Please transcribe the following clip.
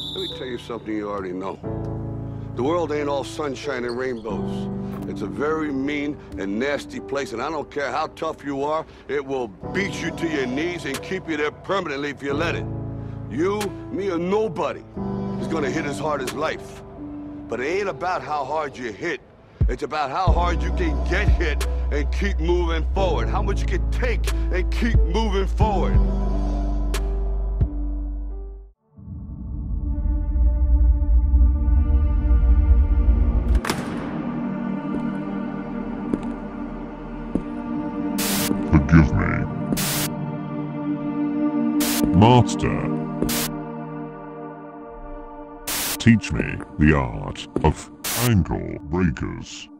Let me tell you something you already know. The world ain't all sunshine and rainbows. It's a very mean and nasty place, and I don't care how tough you are, it will beat you to your knees and keep you there permanently if you let it. You, me, or nobody is gonna hit as hard as life. But it ain't about how hard you hit. It's about how hard you can get hit and keep moving forward. How much you can take and keep moving forward. Forgive me. Master. Teach me the art of ankle breakers.